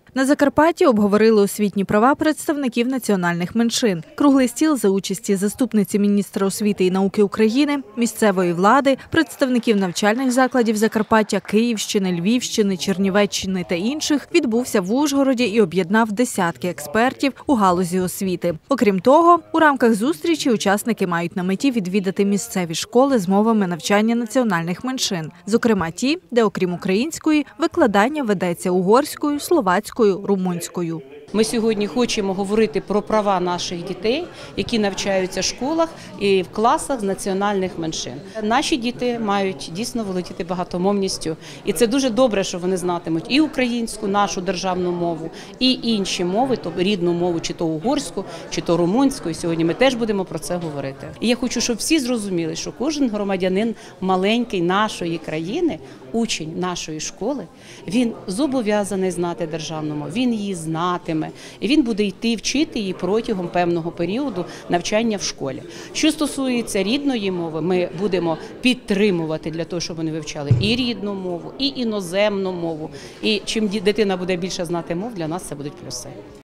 На Закарпатті обговорили освітні права представників національних меншин. Круглий стіл за участі заступниці міністра освіти і науки України, місцевої влади, представників навчальних закладів Закарпаття, Київщини, Львівщини, Чернівеччини та інших відбувся в Ужгороді і об'єднав десятки експертів у галузі освіти. Окрім того, у рамках зустрічі учасники мають на меті відвідати місцеві школи з мовами навчання національних меншин. Зокрема ті, де окрім української, викладання ведеться угорською, словацькою, румунською. Ми сьогодні хочемо говорити про права наших дітей, які навчаються в школах і в класах з національних меншин. Наші діти мають дійсно володіти багатомовністю. І це дуже добре, що вони знатимуть і українську, нашу державну мову, і інші мови, тобто рідну мову, чи то угорську, чи то румунську. І сьогодні ми теж будемо про це говорити. І я хочу, щоб всі зрозуміли, що кожен громадянин маленький нашої країни, учень нашої школи, він зобов'язаний знати державну мову, він її знатиме. І він буде йти вчити її протягом певного періоду навчання в школі. Що стосується рідної мови, ми будемо підтримувати для того, щоб вони вивчали і рідну мову, і іноземну мову. І чим дитина буде більше знати мов, для нас це будуть плюси.